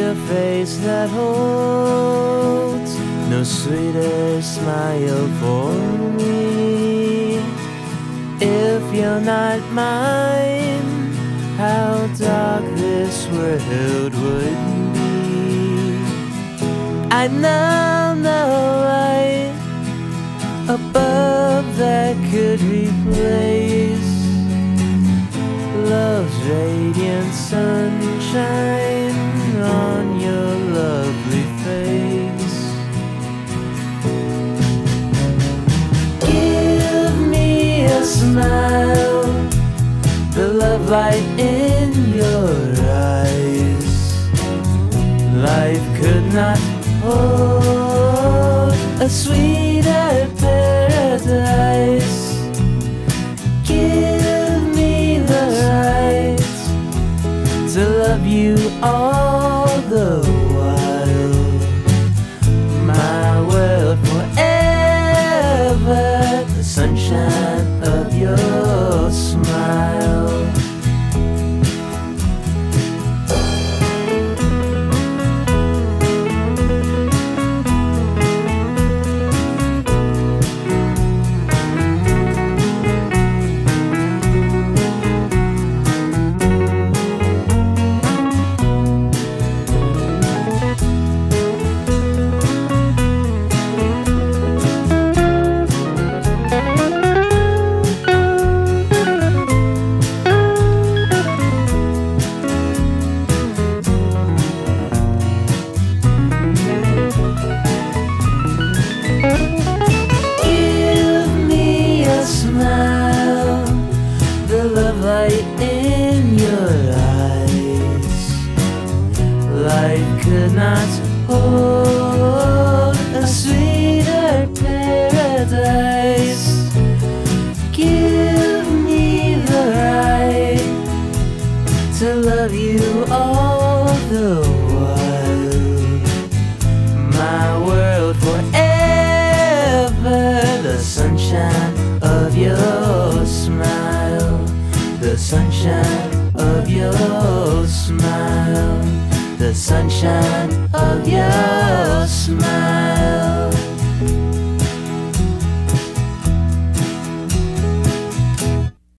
a face that holds no sweeter smile for me. If you're not mine, how dark this world would be. I know no light above that could replace love's radiant sunshine on your lovely face. Give me a smile, the love light in your eyes. Life could not hold a sweeter paradise. Give me the right to love you all the while. My world forever, the sunshine of your smile. In your eyes, life could not hold a sweeter paradise. Give me the right to love you all the while. My world forever, the sunshine of your smile. The sunshine of your smile, the sunshine of your smile.